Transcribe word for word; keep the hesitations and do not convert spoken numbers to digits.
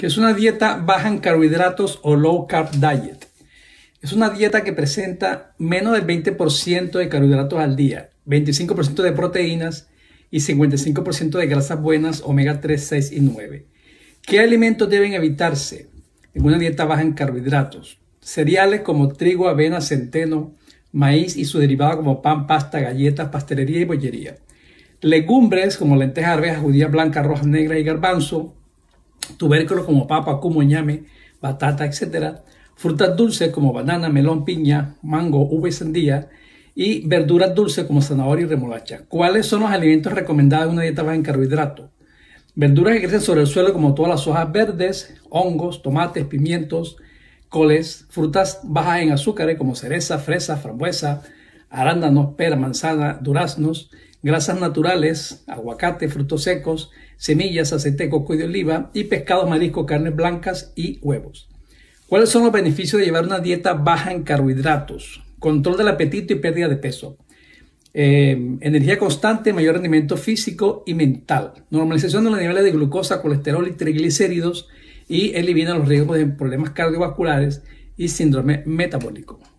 que es una dieta baja en carbohidratos o low carb diet. Es una dieta que presenta menos del veinte por ciento de carbohidratos al día, veinticinco por ciento de proteínas y cincuenta y cinco por ciento de grasas buenas omega tres, seis y nueve. ¿Qué alimentos deben evitarse en una dieta baja en carbohidratos? Cereales como trigo, avena, centeno, maíz y su derivado como pan, pasta, galletas, pastelería y bollería. Legumbres como lentejas, arvejas, judías blancas, rojas, negras y garbanzo. Tubérculos como papa, cumo, ñame, batata, etcétera. Frutas dulces como banana, melón, piña, mango, uva y sandía. Y verduras dulces como zanahoria y remolacha. ¿Cuáles son los alimentos recomendados en una dieta baja en carbohidratos? Verduras que crecen sobre el suelo como todas las hojas verdes, hongos, tomates, pimientos, coles. Frutas bajas en azúcares como cereza, fresa, frambuesa, arándanos, pera, manzana, duraznos. Grasas naturales, aguacate, frutos secos, semillas, aceite de coco y de oliva, y pescados, mariscos, carnes blancas y huevos. ¿Cuáles son los beneficios de llevar una dieta baja en carbohidratos? Control del apetito y pérdida de peso. Eh, energía constante, mayor rendimiento físico y mental. Normalización de los niveles de glucosa, colesterol y triglicéridos, y elimina los riesgos de problemas cardiovasculares y síndrome metabólico.